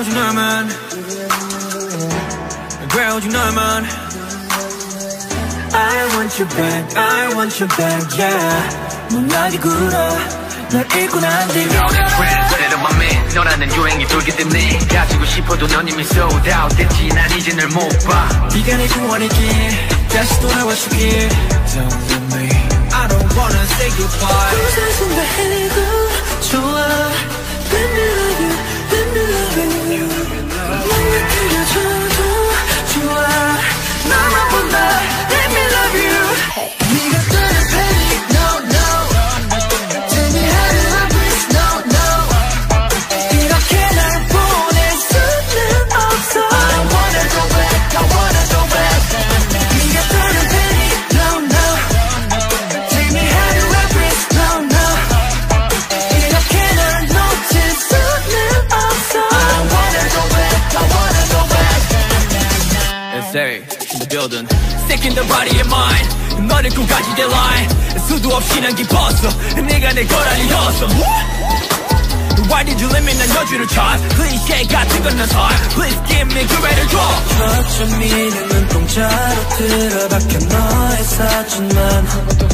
오직 너만 왜 오직 너만 I want you back, I want you back, yeah 문학이 굴어 널 잊고 난 뒤 너는 trend, 그대로 맘에 너라는 유행이 돌기 때문에 가지고 싶어도 넌 이미 sold out 됐지 난 이제 널 못 봐 네가 내 구원이기에 다시 돌아와 주길 Don't leave me I don't wanna say goodbye 웃어준다 해도 좋아 Let me love you, let me love you 맘에 들려줘도 좋아 너만 본다 Let me love you 네가 떠난 panic, no, no Tell me how do I breathe, no, no 이렇게 날 보낼 수는 없어 I wanna go back, I wanna go back 네가 떠난 panic, no, no Tell me how do I breathe, no, no 이렇게 날 놓칠 수는 없어 I wanna go back, I wanna go back It's in the building Sick in the body and mind 너를 꿈까지 내 line 수도 없이 난 깊었어 네가 내 거라니 였어 Why did you let me 난 여주를 쳐 Cliché 같은 건 난 살 Please give me 기회를 줘 저점이는 눈동자로 틀어박혀 너의 사진만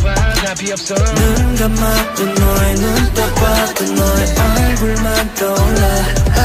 눈 감아도 너의 눈 떠봐도 너의 얼굴만 떠올라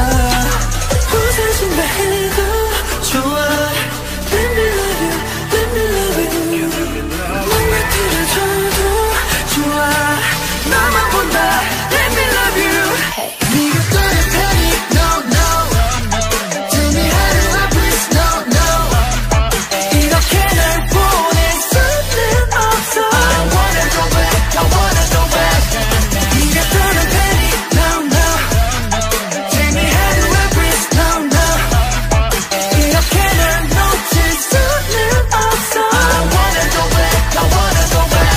웃어준다 해도 좋아 Let me love you, let me love you 맘에 들어줘도 좋아 너만 본다 Let me love you 네가 떠난 panic, no, no Tell me how do I breathe, no, no 이렇게 날 보낼 수는 없어 I wanna go back, I wanna go back 네가 떠난 panic, no, no Tell me how do I breathe, no, no 이렇게 날 놓칠 수는 없어 I wanna go back, I wanna go back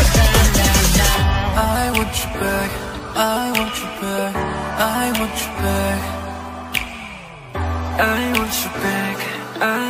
I want you back, I want you back I want you back I want you back